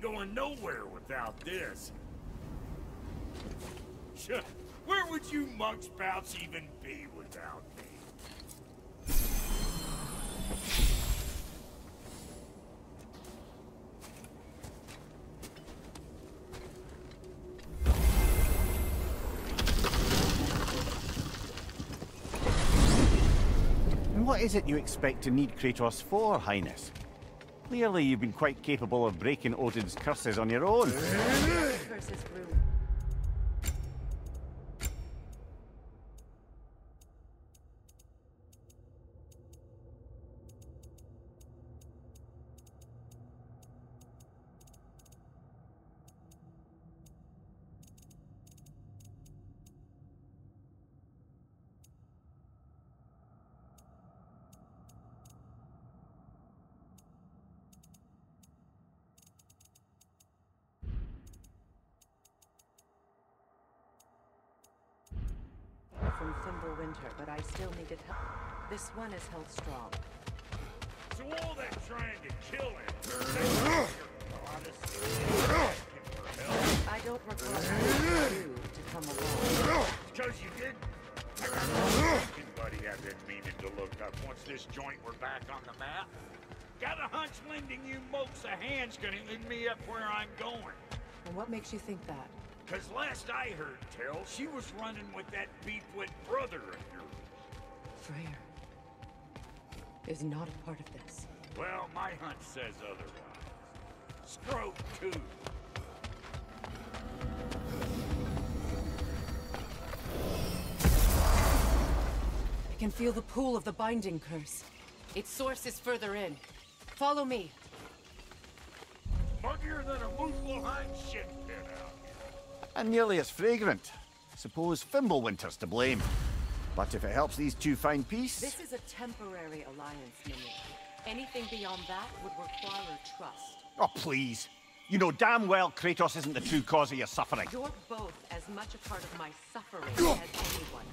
going nowhere without this. Where would you muckspouts even be without me? And what is it you expect to need Kratos for, Highness? Clearly you've been quite capable of breaking Odin's curses on your own. Curses grew. From Fimbulwinter, but I still needed help. This one is held strong. So all that trying to kill him, I don't recall asking you to come along. because you did. I got a thinking buddy I've been meaning to look up once this joint were back on the map. Got a hunch lending you mopes a hand's gonna lead me up where I'm going. And what makes you think that? Cause last I heard tell, she was running with that beefwit brother of yours. Freya is not a part of this. Well, my hunch says otherwise. Scrope, too. I can feel the pull of the binding curse. Its source is further in. Follow me. Muggier than a Muspelheim shit pit out here. And nearly as fragrant. Suppose Fimbulwinter's to blame. But if it helps these two find peace... This is a temporary alliance, Mimi. Anything beyond that would require trust. Oh, please. You know damn well Kratos isn't the true cause of your suffering. You're both as much a part of my suffering as anyone.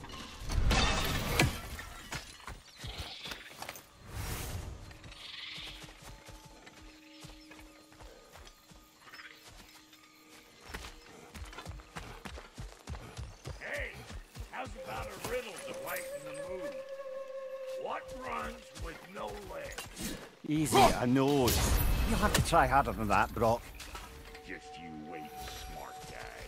Hey, how's about a riddle to lighten the mood? What runs with no legs? Easy, I know. You'll have to try harder than that, Brock. Just you wait, smart guy.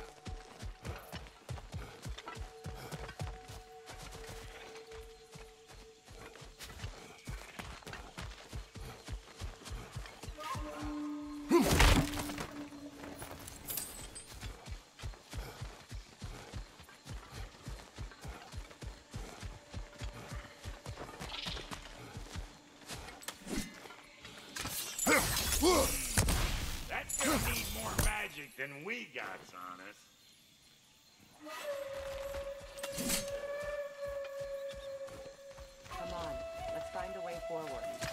That's gonna need more magic than we got on us. Come on, let's find a way forward.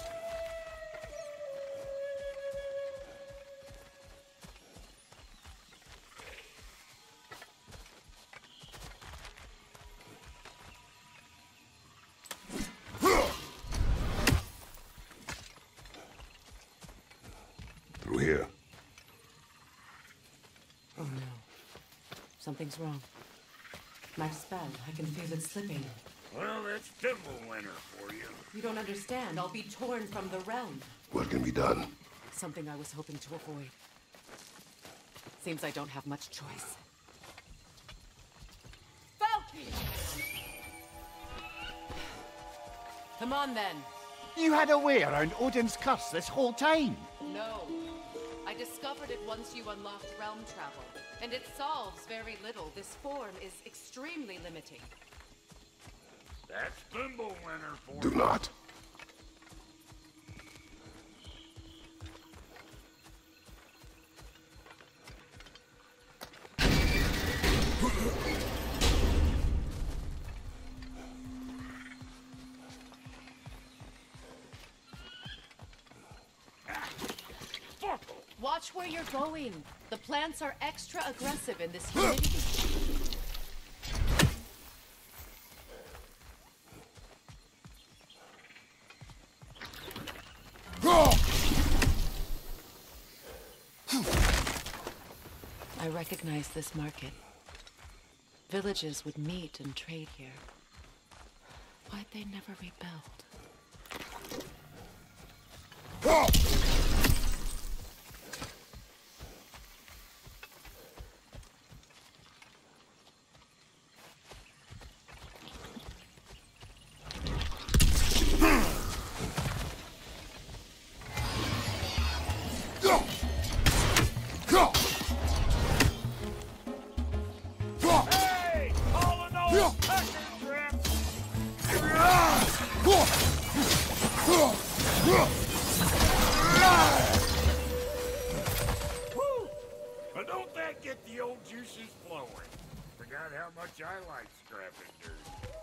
Through here. Oh no. Something's wrong. My spell, I can feel it slipping. Well, that's Fimbulwinter for you. You don't understand. I'll be torn from the realm. What can be done? Something I was hoping to avoid. Seems I don't have much choice. Falky! Come on then. You had a way around Odin's curse this whole time. No. I discovered it once you unlocked realm travel, and it solves very little. This form is extremely limiting. That's Fimbulwinter for Do you. not. Watch where you're going. The plants are extra aggressive in this humidity. I recognize this market. Villages would meet and trade here. Why'd they never rebuild? But don't that get the old juices flowing? Forgot how much I like scrapping dirt.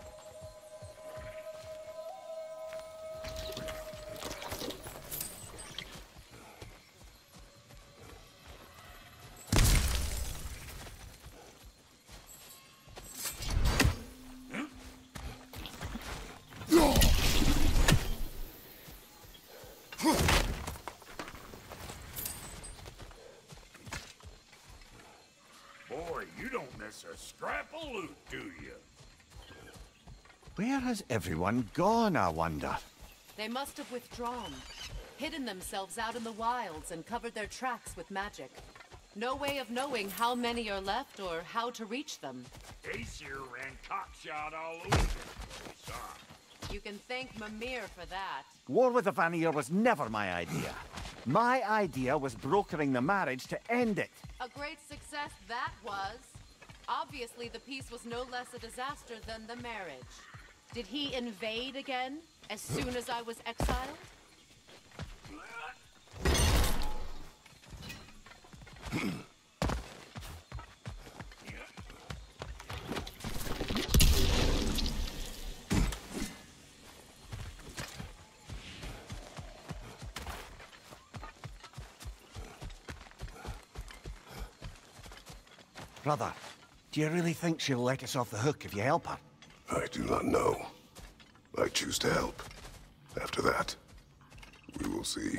Boy, you don't miss a scrap of loot, do you? Where has everyone gone, I wonder? They must have withdrawn, hidden themselves out in the wilds and covered their tracks with magic. No way of knowing how many are left or how to reach them. Aesir ran cockshot all over them. We saw him. You can thank Mimir for that. War with the Vanir was never my idea. My idea was brokering the marriage to end it. A great success that was. Obviously, the peace was no less a disaster than the marriage. Did he invade again, as soon as I was exiled? Brother, do you really think she'll let us off the hook if you help her? I do not know. I choose to help. After that, we will see.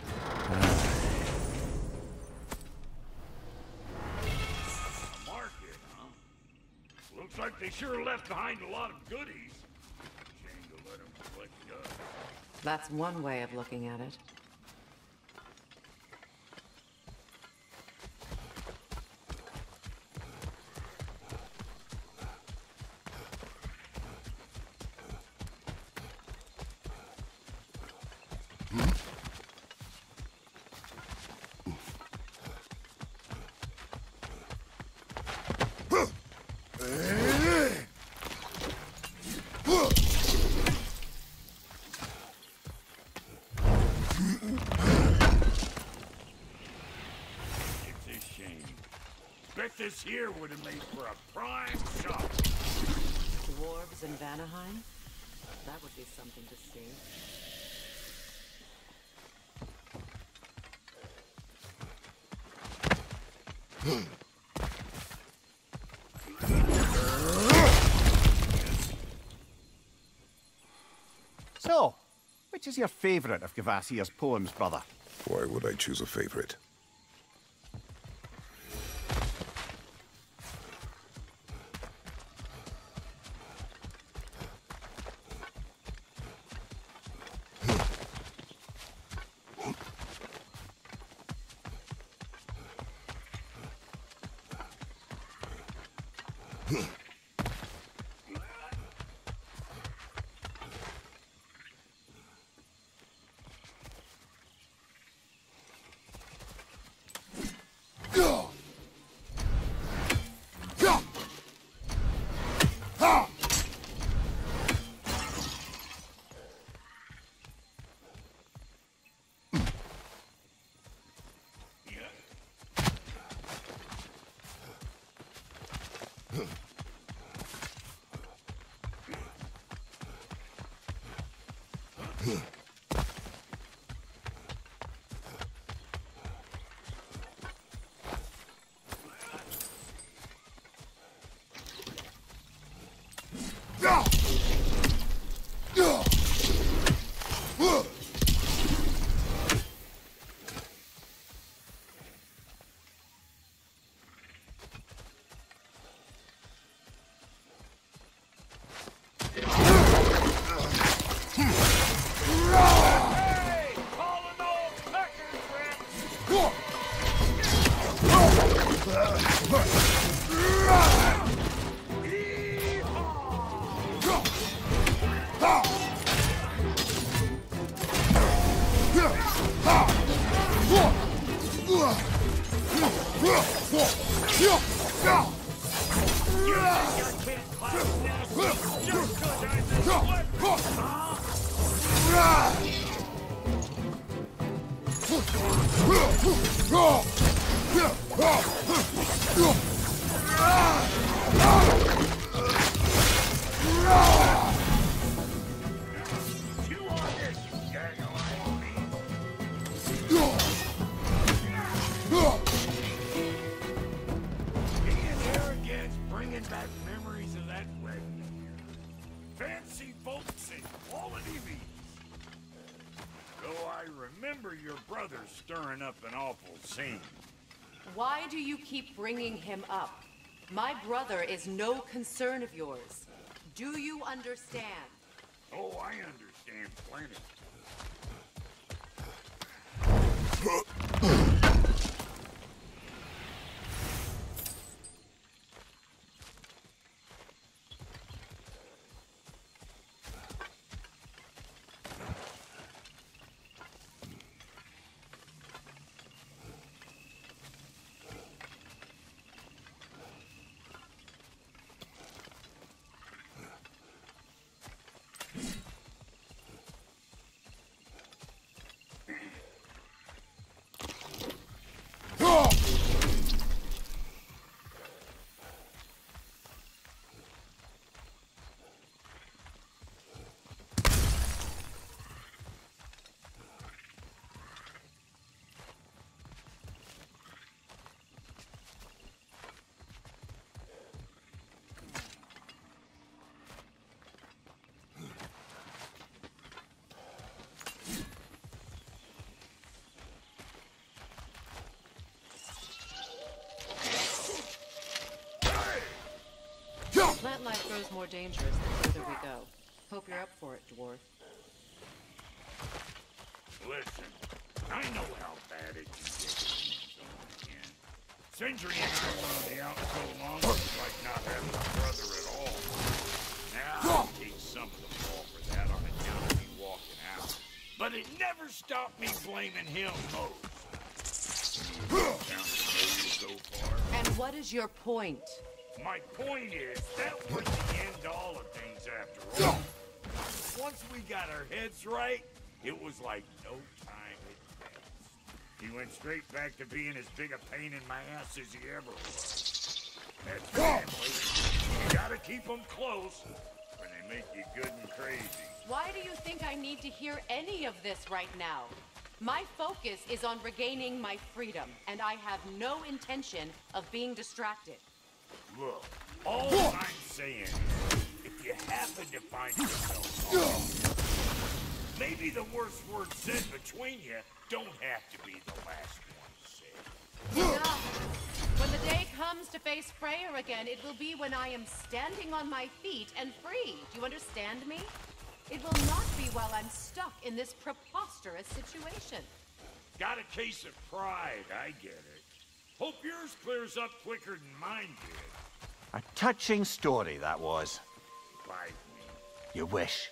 Market, huh? Looks like they sure left behind a lot of goodies. Shame to let them collect dust. That's one way of looking at it. Bet this here would have made for a prime shop. Dwarves in Vanaheim? That would be something to see. So, which is your favourite of Kvasir's poems, brother? Why would I choose a favorite? Stirring up an awful scene. Why do you keep bringing him up? My brother is no concern of yours. Do you understand? Oh, I understand plenty. Plant life grows more dangerous the further we go. Hope you're up for it, dwarf. Listen, I know how bad it can get when someone again. Sindri and I were on the out so long, it's like not having a brother at all. Now, I take some of the fall for that on account of me walking out. But it never stopped me blaming him most. Sounds familiar so far? And what is your point? My point is, that was the end all of things after all. Once we got our heads right, it was like no time had passed. He went straight back to being as big a pain in my ass as he ever was. That's family. You gotta keep them close, or they make you good and crazy. Why do you think I need to hear any of this right now? My focus is on regaining my freedom, and I have no intention of being distracted. Look, all I'm saying is, if you happen to find yourself off, maybe the worst word said between you don't have to be the last one said. Enough. When the day comes to face Freya again, it will be when I am standing on my feet and free. Do you understand me? It will not be while I'm stuck in this preposterous situation. Got a case of pride, I get it. Hope yours clears up quicker than mine did. A touching story, that was. Bite me. You wish.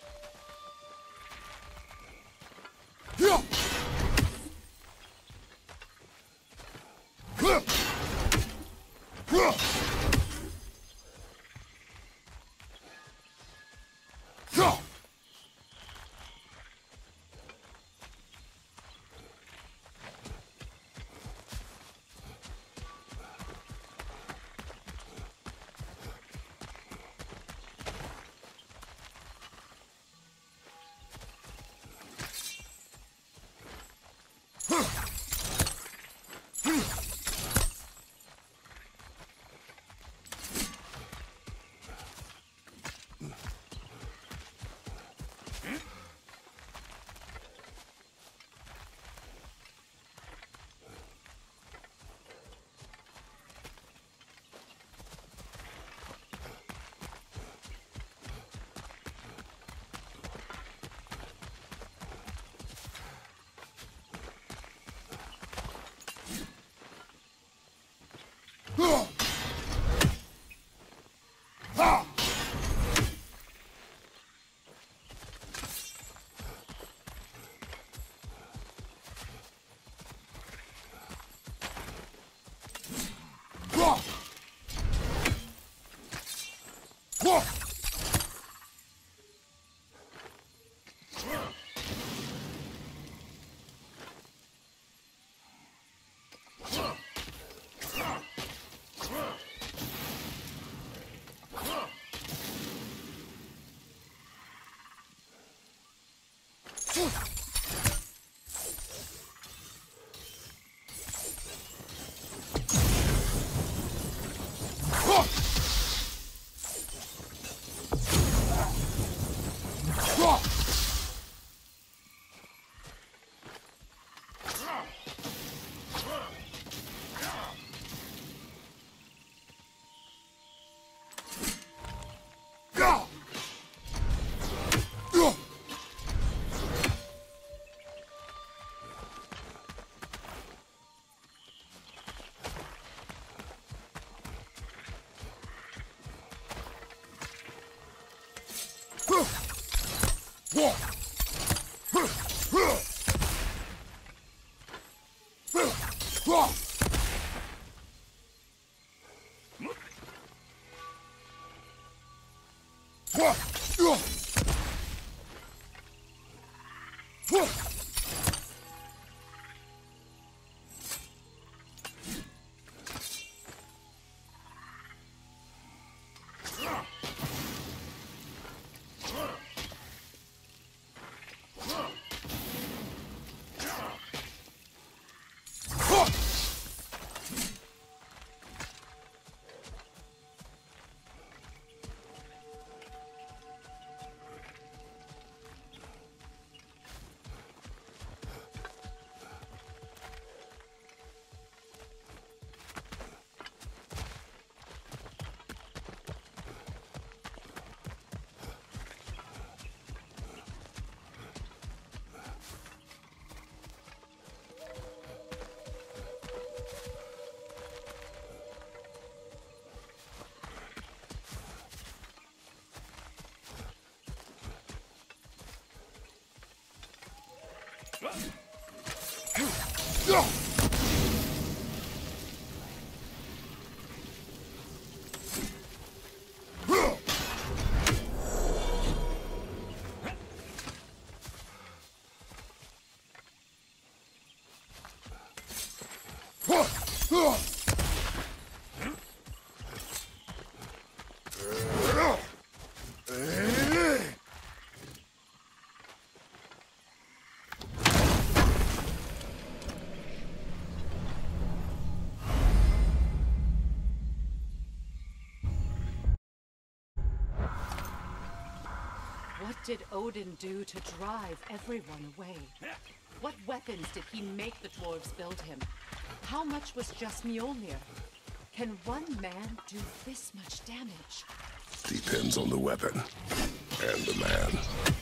What did Odin do to drive everyone away? What weapons did he make the dwarves build him? How much was just Mjolnir? Can one man do this much damage? Depends on the weapon and the man.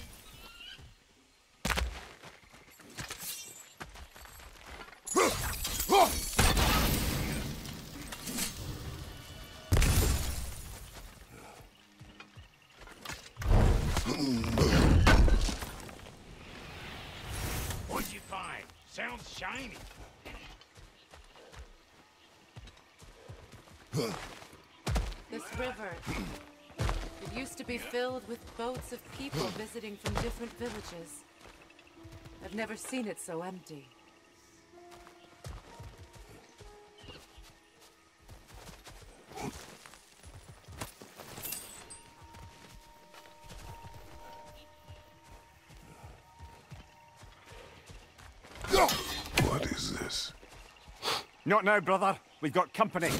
What'd you find? Sounds shiny. This river, it used to be filled with boats of people visiting from different villages. I've never seen it so empty. What is this? Not now, brother. We've got company.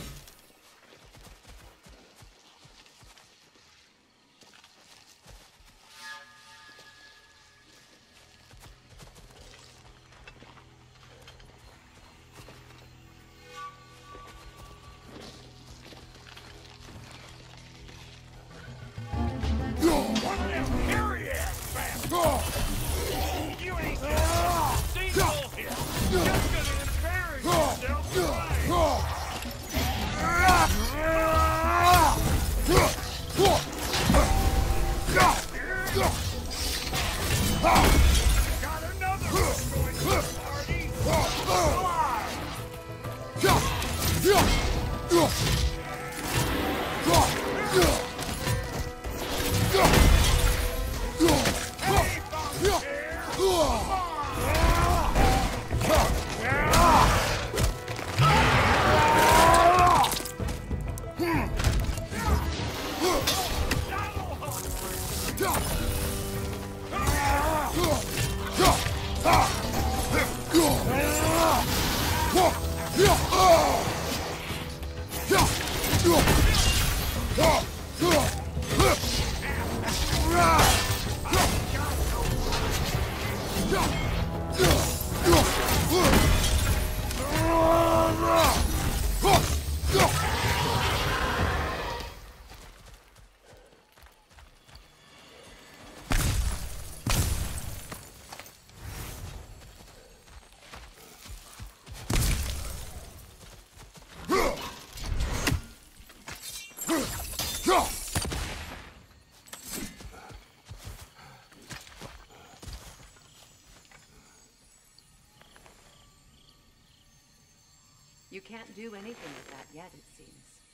You can't do anything with that yet, it seems.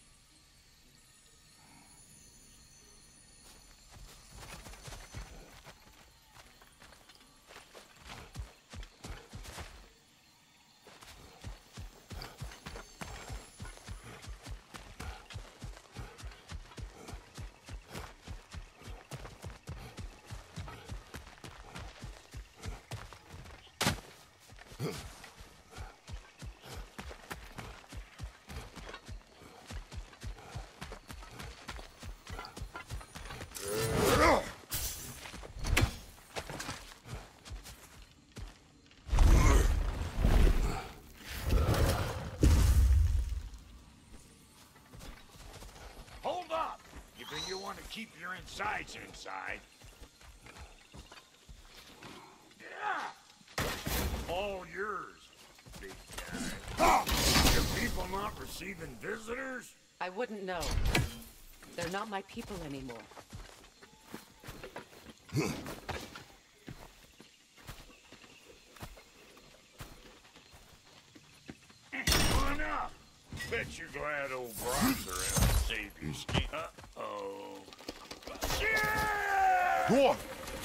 Hold up! You think you want to keep your insides inside? Yeah! All yours, big guy. Your people not receiving visitors? I wouldn't know. They're not my people anymore. Come on up. Bet you're glad old Bronzer helped save your skin. Uh-oh. Yeah! Dwarf!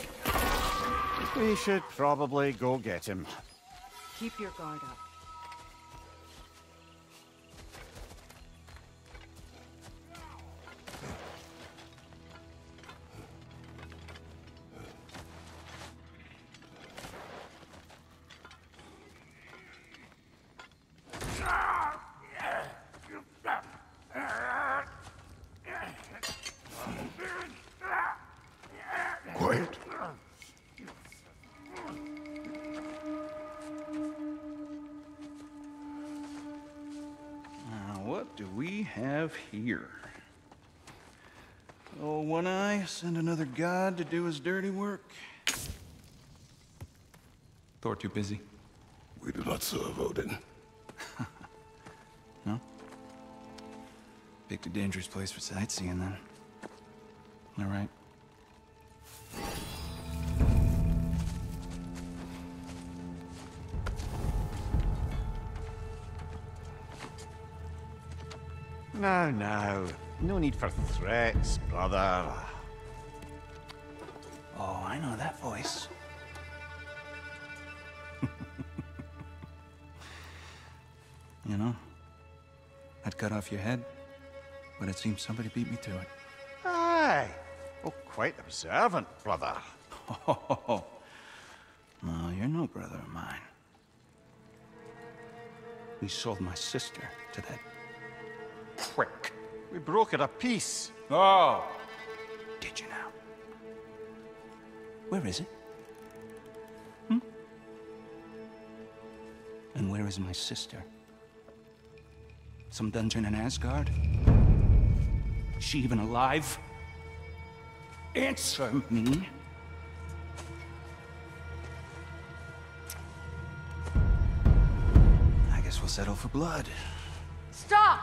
We should probably go get him. Keep your guard up. Quiet. What do we have here? Oh, One Eye, send another god to do his dirty work. Thor too busy? We do not serve Odin. No? Picked a dangerous place for sightseeing, then. All right. Now. No need for threats, brother. Oh, I know that voice. You know, I'd cut off your head, but it seems somebody beat me to it. Aye. Oh, quite observant, brother. Oh, no, you're no brother of mine. We sold my sister to that prick. We brokered a peace. Oh! Did you now? Where is it? And where is my sister? Some dungeon in Asgard? Is she even alive? Answer me! I guess we'll settle for blood. Stop!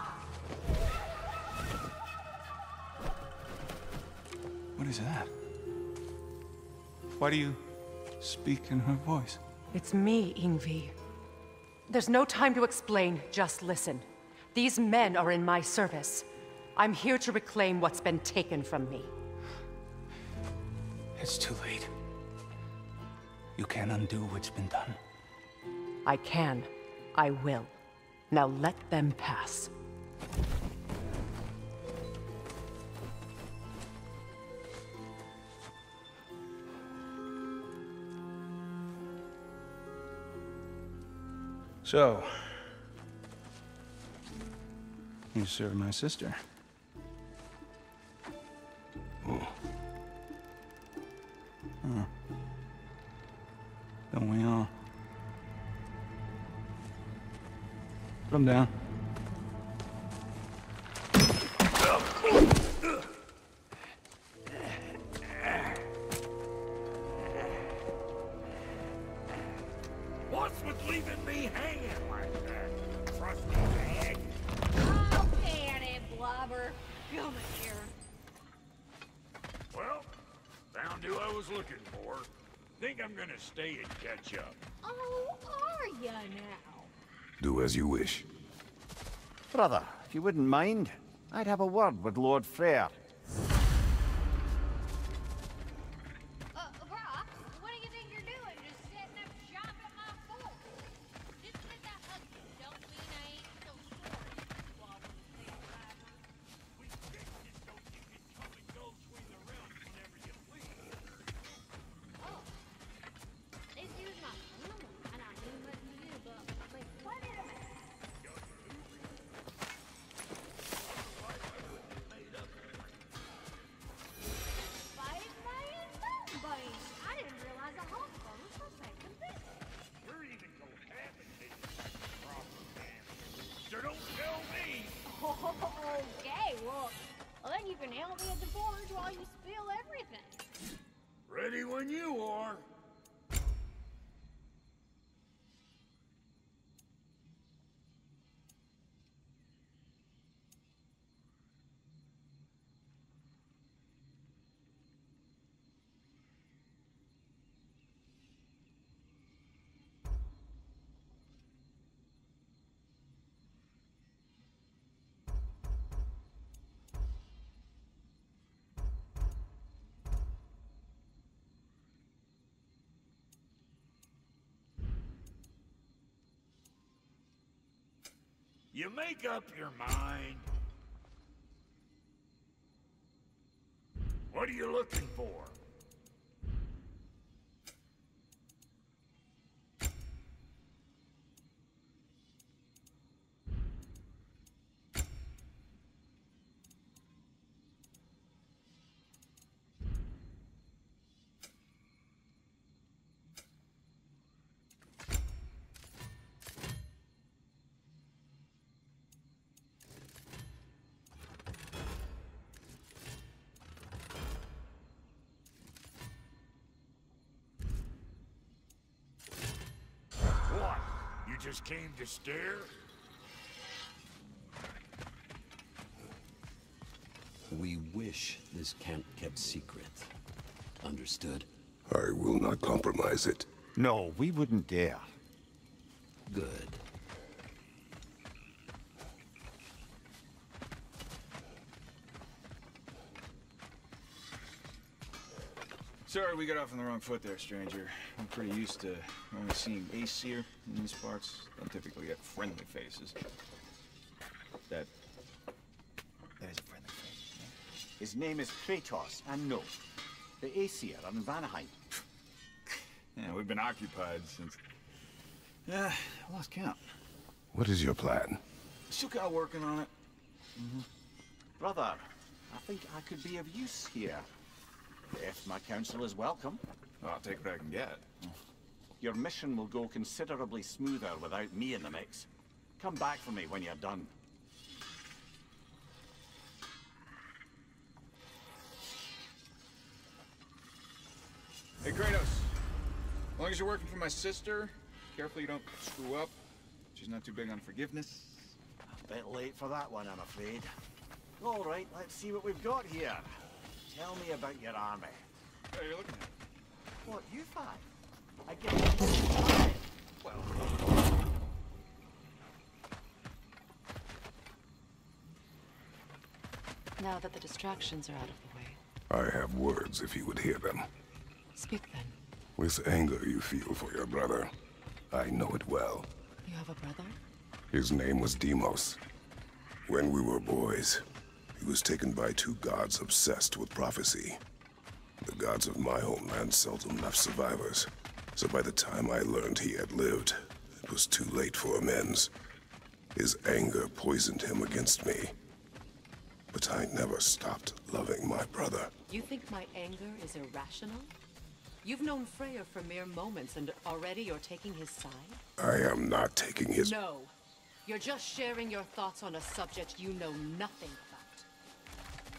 What is that? Why do you speak in her voice? It's me, Ingvi. There's no time to explain, just listen. These men are in my service. I'm here to reclaim what's been taken from me. It's too late. You can't undo what's been done. I can. I will. Now let them pass. So, you served my sister. Don't we all? Put him down. What's with leaving me hanging like that? Trusty bag? Oh, Danny Blubber. Come here. Well, found who I was looking for. Think I'm gonna stay and catch up. Oh, are ya now? Do as you wish. Brother, if you wouldn't mind, I'd have a word with Lord Freya. Brock, what do you think you're doing? Just setting up shop at my fort? Just 'cause I hugged you don't mean I ain't so sorry. Well, I wouldn't say it right. We fixed it so you can come and go between the realms whenever you please. Oh. This is my number, and I knew what to do, but wait a minute. 5 million mountain bunnies. I didn't realize a hawk bone was so second this. We're even cohabitating like a proper family. So don't tell me! Okay, well, then you can help me at the forge while you spill everything. Ready when you are. You make up your mind. What are you looking for? What? You just came to stare? We wish this camp kept secret. Understood? I will not compromise it. No, we wouldn't dare. Good. Sorry we got off on the wrong foot there, stranger. I'm pretty used to only seeing Aesir in these parts. Don't typically get friendly faces. That is a friendly face. Yeah? His name is Kratos, and no, the Aesir are in Vanaheim. Yeah, we've been occupied since... I lost count. What is your plan? Still got working on it. Brother, I think I could be of use here. If my counsel is welcome. Well, I'll take what I can get. Your mission will go considerably smoother without me in the mix. Come back for me when you're done. Hey, Kratos. As long as you're working for my sister, careful you don't screw up. She's not too big on forgiveness. A bit late for that one, I'm afraid. All right, let's see what we've got here. Tell me about your army. Oh, you're looking at it. What, you five? I guess. Well, Now that the distractions are out of the way, I have words if you would hear them. speak then. With anger you feel for your brother, I know it well. You have a brother? His name was Deimos. When we were boys, he was taken by two gods obsessed with prophecy. The gods of my homeland seldom left survivors, so by the time I learned he had lived, it was too late for amends. His anger poisoned him against me. But I never stopped loving my brother. You think my anger is irrational? You've known Freya for mere moments, and already you're taking his side? I am not taking his... No. You're just sharing your thoughts on a subject you know nothing about.